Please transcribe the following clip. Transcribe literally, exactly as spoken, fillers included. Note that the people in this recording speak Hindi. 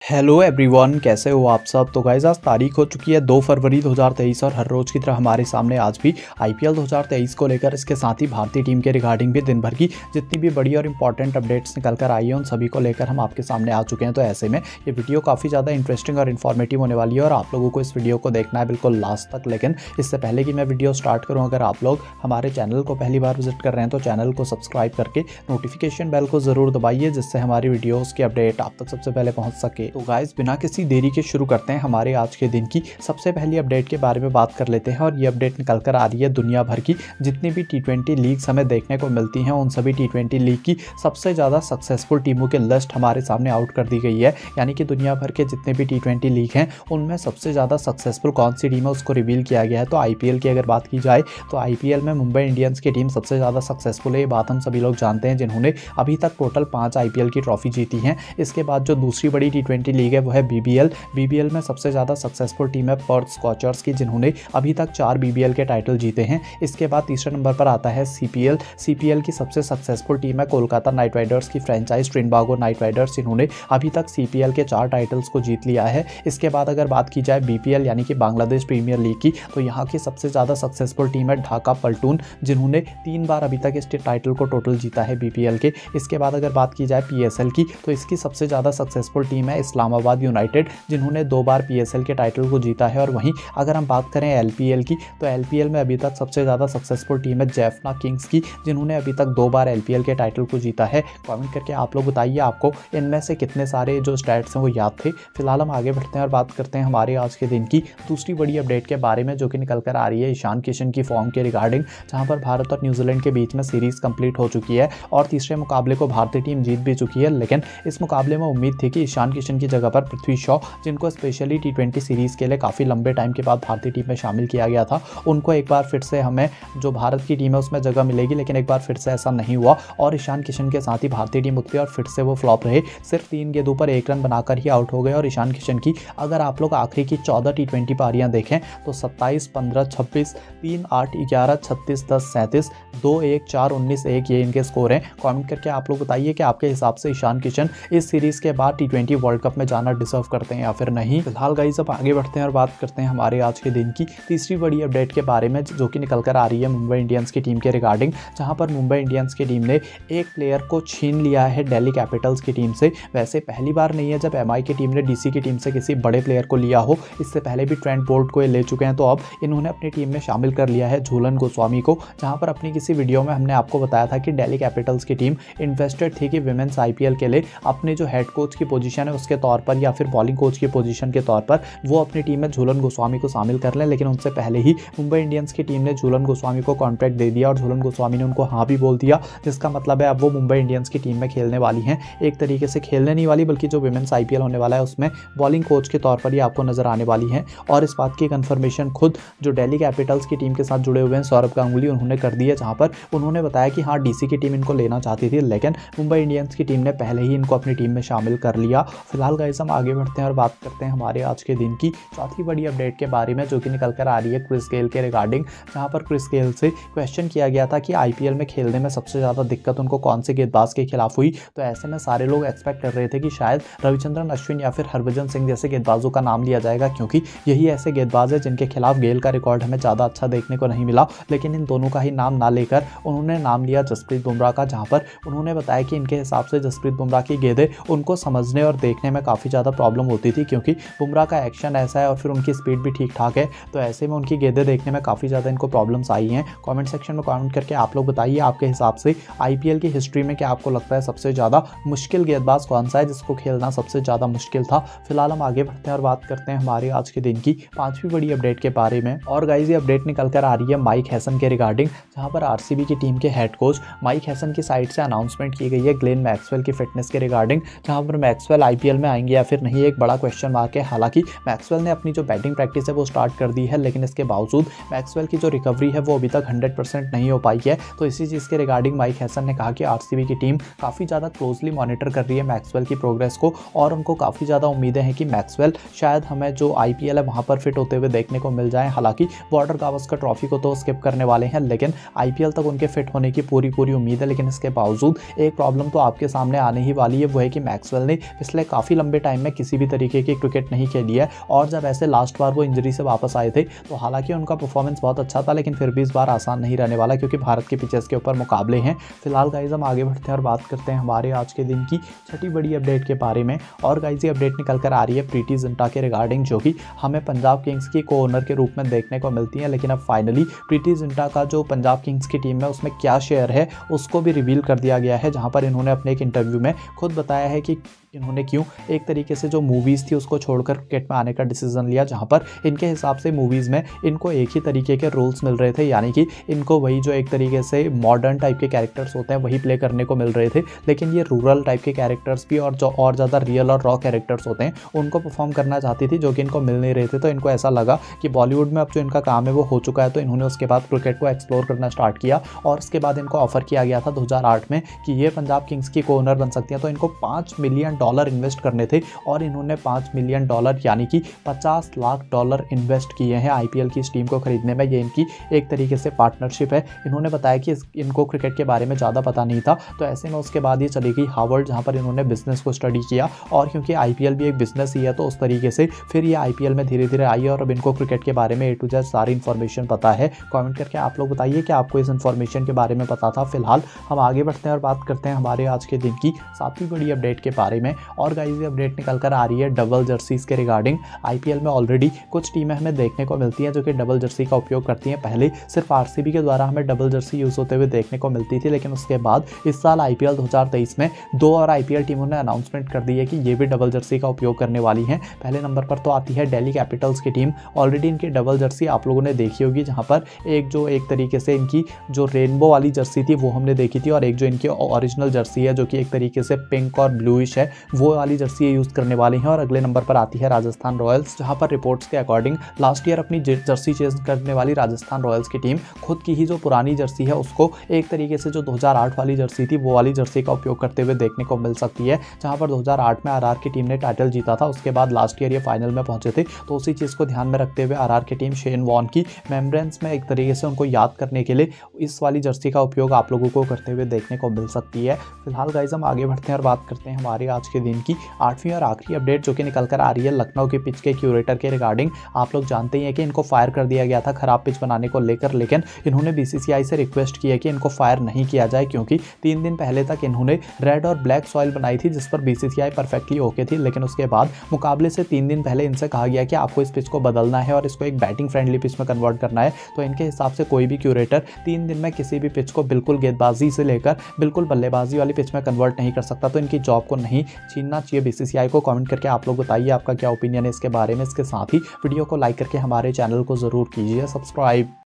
हेलो एवरीवन, कैसे हो आप सब। तो गाइस आज तारीख हो चुकी है दो फरवरी दो हज़ार तेईस और हर रोज़ की तरह हमारे सामने आज भी आईपीएल दो हज़ार तेईस को लेकर इसके साथ ही भारतीय टीम के रिगार्डिंग भी दिन भर की जितनी भी बड़ी और इंपॉर्टेंट अपडेट्स निकल कर आई है उन सभी को लेकर हम आपके सामने आ चुके हैं। तो ऐसे में ये वीडियो काफ़ी ज़्यादा इंटरेस्टिंग और इन्फॉर्मेटिव होने वाली है और आप लोगों को इस वीडियो को देखना है बिल्कुल लास्ट तक। लेकिन इससे पहले कि मैं वीडियो स्टार्ट करूँ, अगर आप लोग हमारे चैनल को पहली बार विजिट कर रहे हैं तो चैनल को सब्सक्राइब करके नोटिफिकेशन बेल को ज़रूर दबाइए, जिससे हमारी वीडियोज़ की अपडेट आप तक सबसे पहले पहुँच सके। तो गाइस बिना किसी देरी के शुरू करते हैं हमारे आज के दिन की सबसे पहली अपडेट के बारे में बात कर लेते हैं। और ये अपडेट निकल कर आ रही है दुनिया भर की जितनी भी टी ट्वेंटी लीग्स हमें देखने को मिलती हैं उन सभी टी ट्वेंटी लीग की सबसे ज़्यादा सक्सेसफुल टीमों की लिस्ट हमारे सामने आउट कर दी गई है। यानी कि दुनिया भर के जितने भी टी ट्वेंटी लीग हैं उनमें सबसे ज़्यादा सक्सेसफुल कौन सी टीम है उसको रिवील किया गया है। तो आईपीएल की अगर बात की जाए तो आईपीएल में मुंबई इंडियंस की टीम सबसे ज़्यादा सक्सेसफुल है, ये बात हम सभी लोग जानते हैं, जिन्होंने अभी तक टोटल पाँच आईपीएल की ट्रॉफी जीती हैं। इसके बाद जो दूसरी बड़ी टी ट्वेंटी लीग है वो है बीबीएल। बीबीएल में सबसे ज़्यादा सक्सेसफुल टीम है पर्थ स्कॉचर्स की, जिन्होंने अभी तक चार बीबीएल के टाइटल जीते हैं। इसके बाद तीसरे नंबर पर आता है सीपीएल। सीपीएल की सबसे सक्सेसफुल टीम है कोलकाता नाइट राइडर्स की फ्रेंचाइज ट्रिनबागो नाइट राइडर्स, जिन्होंने अभी तक सीपीएल के चार टाइटल्स को जीत लिया है। इसके बाद अगर बात की जाए बीपीएल यानी कि बांग्लादेश प्रीमियर लीग की, तो यहाँ की सबसे ज़्यादा सक्सेसफुल टीम है ढाका पल्टून, जिन्होंने तीन बार अभी तक इस टाइटल को टोटल जीता है बीपीएल के। इसके बाद अगर बात की जाए पीएसएल की, तो इसकी सबसे ज़्यादा सक्सेसफुल टीम है इस्लामाबाद यूनाइटेड, जिन्होंने दो बार पीएसएल के टाइटल को जीता है। और वहीं अगर हम बात करें एलपीएल की, तो एलपीएल में अभी तक सबसे ज़्यादा सक्सेसफुल टीम है जैफना किंग्स की, जिन्होंने अभी तक दो बार एलपीएल के टाइटल को जीता है। कमेंट करके आप लोग बताइए आपको इनमें से कितने सारे जो स्टैट्स हैं वो याद थे। फिलहाल हम आगे बढ़ते हैं और बात करते हैं हमारे आज के दिन की दूसरी बड़ी अपडेट के बारे में, जो कि निकल कर आ रही है ईशान किशन की फॉर्म के रिगार्डिंग, जहाँ पर भारत और न्यूजीलैंड के बीच में सीरीज़ कंप्लीट हो चुकी है और तीसरे मुकाबले को भारतीय टीम जीत भी चुकी है। लेकिन इस मुकाबले में उम्मीद थी कि ईशान किशन की जगह पर पृथ्वी शॉ, जिनको स्पेशली टी ट्वेंटी सीरीज़ के लिए काफ़ी लंबे टाइम के बाद भारतीय टीम में शामिल किया गया था, उनको एक बार फिर से हमें जो भारत की टीम है उसमें जगह मिलेगी। लेकिन एक बार फिर से ऐसा नहीं हुआ और ईशान किशन के साथ ही भारतीय टीम उतरी और फिर से वो फ्लॉप रहे। सिर्फ तीन गेंदों पर एक रन बनाकर ही आउट हो गए। और ईशान किशन की अगर आप लोग आखिरी की चौदह टी ट्वेंटी पारियां देखें तो सत्ताईस, पंद्रह, छब्बीस, तीन, आठ, ग्यारह, छत्तीस, दस, सैंतीस, दो, एक, चार, उन्नीस, एक, ये इनके स्कोर हैं। कमेंट करके आप लोग बताइए कि आपके हिसाब से ईशान किशन इस सीरीज़ के बाद टी ट्वेंटी वर्ल्ड कप में जाना डिजर्व करते हैं या फिर नहीं। फिलहाल गाइस अब आगे बढ़ते हैं और बात करते हैं हमारे आज के दिन की तीसरी बड़ी अपडेट के बारे में, जो कि निकल कर आ रही है मुंबई इंडियंस की टीम के रिगार्डिंग, जहां पर मुंबई इंडियंस की टीम ने एक प्लेयर को छीन लिया है दिल्ली कैपिटल्स की टीम से। वैसे पहली बार नहीं है जब एमआई की टीम ने डीसी की टीम से किसी बड़े प्लेयर को लिया हो, इससे पहले भी ट्रेंट बोल्ट को ये ले चुके हैं। तो अब इन्होंने अपनी टीम में शामिल कर लिया है झूलन गोस्वामी को, जहाँ पर अपनी किसी वीडियो में हमने आपको बताया था कि दिल्ली कैपिटल्स की टीम इन्वेस्टेड थी कि विमेंस आईपीएल के लिए अपने जो हेड कोच की पोजीशन है उसके तौर पर या फिर बॉलिंग कोच की पोजीशन के तौर पर वो अपनी टीम में झूलन गोस्वामी को शामिल कर लें। लेकिन उनसे पहले ही मुंबई इंडियंस की टीम ने झूलन गोस्वामी को कॉन्ट्रैक्ट दे दिया और झूलन गोस्वामी ने उनको हाँ भी बोल दिया, जिसका मतलब है अब वो मुंबई इंडियंस की टीम में खेलने वाली हैं। एक तरीके से खेलने नहीं वाली, बल्कि जो विमेंस आईपीएल होने वाला है उसमें बॉलिंग कोच के तौर पर ही आपको नजर आने वाली हैं। और इस बात की कंफर्मेशन खुद जो दिल्ली कैपिटल्स की टीम के साथ जुड़े हुए हैं सौरभ गांगुली, उन्होंने कर दी है, जहाँ पर उन्होंने बताया कि हाँ डीसी की टीम इनको लेना चाहती थी, लेकिन मुंबई इंडियंस की टीम ने पहले ही इनको अपनी टीम में शामिल कर लिया। फिलहाल गाइस हम आगे बढ़ते हैं और बात करते हैं हमारे आज के दिन की चौथी बड़ी अपडेट के बारे में, जो कि निकल कर आ रही है क्रिस गेल के रिगार्डिंग, जहां पर क्रिस गेल से क्वेश्चन किया गया था कि आईपीएल में खेलने में सबसे ज़्यादा दिक्कत उनको कौन से गेंदबाज के खिलाफ हुई। तो ऐसे में सारे लोग एक्सपेक्ट कर रहे थे कि शायद रविचंद्रन अश्विन या फिर हरभजन सिंह जैसे गेंदबाजों का नाम लिया जाएगा, क्योंकि यही ऐसे गेंदबाज है जिनके खिलाफ गेल का रिकॉर्ड हमें ज़्यादा अच्छा देखने को नहीं मिला। लेकिन इन दोनों का ही नाम ना लेकर उन्होंने नाम लिया जसप्रीत बुमराह का, जहाँ पर उन्होंने बताया कि इनके हिसाब से जसप्रीत बुमराह की गेंदें उनको समझने और देखने में काफ़ी ज़्यादा प्रॉब्लम होती थी, क्योंकि बुमराह का एक्शन ऐसा है और फिर उनकी स्पीड भी ठीक ठाक है। तो ऐसे में उनकी गेंदें देखने में काफ़ी ज़्यादा इनको प्रॉब्लम्स आई हैं। कमेंट सेक्शन में कमेंट करके आप लोग बताइए आपके हिसाब से आईपीएल की हिस्ट्री में क्या आपको लगता है सबसे ज़्यादा मुश्किल गेंदबाज कौन सा है, जिसको खेलना सबसे ज़्यादा मुश्किल था। फिलहाल हम आगे बढ़ते हैं और बात करते हैं हमारे आज के दिन की पांचवी बड़ी अपडेट के बारे में। और गाइस ये अपडेट निकल कर आ रही है माइक हैसन के रिगार्डिंग, जहाँ पर आरसीबी की टीम के हेड कोच माइक हैसन की साइड से अनाउंसमेंट की गई है ग्लेन मैक्सवेल की फिटनेस के रिगार्डिंग, जहाँ पर मैक्सवेल आईपीएल में आएंगे या फिर नहीं, एक बड़ा क्वेश्चन मार्क है। हालांकि मैक्सवेल ने अपनी जो बैटिंग प्रैक्टिस है वो स्टार्ट कर दी है, लेकिन इसके बावजूद मैक्सवेल की जो रिकवरी है वो अभी तक हंड्रेड परसेंट नहीं हो पाई है। तो इसी चीज़ के रिगार्डिंग माइक हैसन ने कहा कि आरसीबी की टीम काफ़ी ज़्यादा क्लोजली मॉनिटर कर रही है मैक्सवेल की प्रोग्रेस को और उनको काफ़ी ज़्यादा उम्मीदें हैं कि मैक्सवेल शायद हमें जो आईपीएल है वहाँ पर फिट होते हुए देखने को मिल जाए। हालांकि बॉर्डर गावस्कर ट्रॉफी को तो स्किप करने वाले हैं, लेकिन आईपीएल तक उनके फिट होने की पूरी पूरी उम्मीद है। लेकिन इसके बावजूद एक प्रॉब्लम तो आपके सामने आने ही वाली है, वो है कि मैक्सवेल ने पिछले काफ़ी काफ़ी लंबे टाइम में किसी भी तरीके की क्रिकेट नहीं खेली है। और जब ऐसे लास्ट बार वो इंजरी से वापस आए थे तो हालांकि उनका परफॉर्मेंस बहुत अच्छा था, लेकिन फिर भी इस बार आसान नहीं रहने वाला क्योंकि भारत के पिचेस के ऊपर मुकाबले हैं। फिलहाल गाइज हम आगे बढ़ते हैं और बात करते हैं हमारे आज के दिन की छठी बड़ी अपडेट के बारे में। और गाइज ये अपडेट निकल कर आ रही है प्रीति जिंटा के रिगार्डिंग, जो कि हमें पंजाब किंग्स की को ओनर के रूप में देखने को मिलती है। लेकिन अब फाइनली प्रीति जिंटा का जो पंजाब किंग्स की टीम है उसमें क्या शेयर है उसको भी रिवील कर दिया गया है, जहां पर इन्होंने अपने एक इंटरव्यू में खुद बताया है कि इन्होंने क्यों एक तरीके से जो मूवीज़ थी उसको छोड़कर क्रिकेट में आने का डिसीजन लिया, जहां पर इनके हिसाब से मूवीज़ में इनको एक ही तरीके के रोल्स मिल रहे थे, यानी कि इनको वही जो एक तरीके से मॉडर्न टाइप के कैरेक्टर्स होते हैं वही प्ले करने को मिल रहे थे। लेकिन ये रूरल टाइप के कैरेक्टर्स भी और जो और ज़्यादा रियल और रॉ कैरेक्टर्स होते हैं उनको परफॉर्म करना चाहती थी, जो कि इनको मिल नहीं रहे थे। तो इनको ऐसा लगा कि बॉलीवुड में अब जो इनका काम है वो हो चुका है, तो इन्होंने उसके बाद क्रिकेट को एक्सप्लोर करना स्टार्ट किया। और उसके बाद इनको ऑफर किया गया था दो हज़ार आठ में कि ये पंजाब किंग्स की को ओनर बन सकती हैं। तो इनको पाँच मिलियन डॉलर इन्वेस्ट करने थे और इन्होंने पाँच मिलियन डॉलर यानी कि पचास लाख डॉलर इन्वेस्ट किए हैं आईपीएल की इस टीम को खरीदने में। ये इनकी एक तरीके से पार्टनरशिप है। इन्होंने बताया कि इनको क्रिकेट के बारे में ज़्यादा पता नहीं था, तो ऐसे में उसके बाद ये चली गई हार्वर्ड, जहाँ पर इन्होंने बिजनेस को स्टडी किया। और क्योंकि आईपीएल भी एक बिजनेस ही है तो उस तरीके से फिर ये आईपीएल में धीरे धीरे आई और अब इनको क्रिकेट के बारे में ए टू जेड सारी इन्फॉर्मेशन पता है। कमेंट करके आप लोग बताइए कि आपको इस इन्फॉर्मेशन के बारे में पता था। फिलहाल हम आगे बढ़ते हैं और बात करते हैं हमारे आज के दिन की सातवीं बड़ी अपडेट के बारे में। और गाइस ये अपडेट निकल कर आ रही है डबल जर्सीज के रिगार्डिंग। आईपीएल में ऑलरेडी कुछ टीमें हमें देखने को मिलती हैं जो कि डबल जर्सी का उपयोग करती हैं। पहले सिर्फ आरसीबी के द्वारा हमें डबल जर्सी यूज होते हुए देखने को मिलती थी, लेकिन उसके बाद इस साल आईपीएल दो हज़ार तेईस में दो और आईपीएल टीमों ने अनाउंसमेंट कर दी है कि ये भी डबल जर्सी का उपयोग करने वाली हैं। पहले नंबर पर तो आती है दिल्ली कैपिटल्स की टीम। ऑलरेडी इनकी डबल जर्सी आप लोगों ने देखी होगी, जहां पर एक जो एक तरीके से इनकी जो रेनबो वाली जर्सी थी वो हमने देखी थी, और एक जो इनकी ओरिजिनल जर्सी है जो कि एक तरीके से पिंक और ब्लूइश है वो वाली जर्सी यूज करने वाली हैं। और अगले नंबर पर आती है राजस्थान रॉयल्स, जहां पर रिपोर्ट्स के अकॉर्डिंग लास्ट ईयर अपनी जर्सी चेंज करने वाली राजस्थान रॉयल्स की टीम खुद की ही जो पुरानी जर्सी है उसको एक तरीके से जो दो हज़ार आठ वाली जर्सी थी वो वाली जर्सी का उपयोग करते हुए देखने को मिल सकती है। जहां पर दो हज़ार आठ में आरआर की टीम ने टाइटल जीता था, उसके बाद लास्ट ईयर ये फाइनल में पहुंचे थे। तो उसी चीज़ को ध्यान में रखते हुए आरआर की टीम शेन वॉर्न की मेमोरेंस में एक तरीके से उनको याद करने के लिए इस वाली जर्सी का उपयोग आप लोगों को करते हुए देखने को मिल सकती है। फिलहाल गाइस हम आगे बढ़ते हैं और बात करते हैं हमारे आज के दिन की आठवीं और आखिरी अपडेट, जो कि निकल कर आ रही है लखनऊ के पिच के क्यूरेटर के रिगार्डिंग। आप लोग जानते ही हैं कि इनको फायर कर दिया गया था खराब पिच बनाने को लेकर, लेकिन इन्होंने बीसीसीआई से रिक्वेस्ट की है कि इनको फायर नहीं किया जाए, क्योंकि तीन दिन पहले तक इन्होंने रेड और ब्लैक सॉइल बनाई थी जिस पर बीसीसीआई परफेक्टली ओके थी। लेकिन उसके बाद मुकाबले से तीन दिन पहले इनसे कहा गया कि आपको इस पिच को बदलना है और इसको एक बैटिंग फ्रेंडली पिच में कन्वर्ट करना है। तो इनके हिसाब से कोई भी क्यूरेटर तीन दिन में किसी भी पिच को बिल्कुल गेंदबाजी से लेकर बिल्कुल बल्लेबाजी वाली पिच में कन्वर्ट नहीं कर सकता। तो इनकी जॉब को नहीं छीनना चाहिए बीसीसीआई को। कमेंट करके आप लोग बताइए आपका क्या ओपिनियन है इसके बारे में। इसके साथ ही वीडियो को लाइक करके हमारे चैनल को जरूर कीजिए सब्सक्राइब।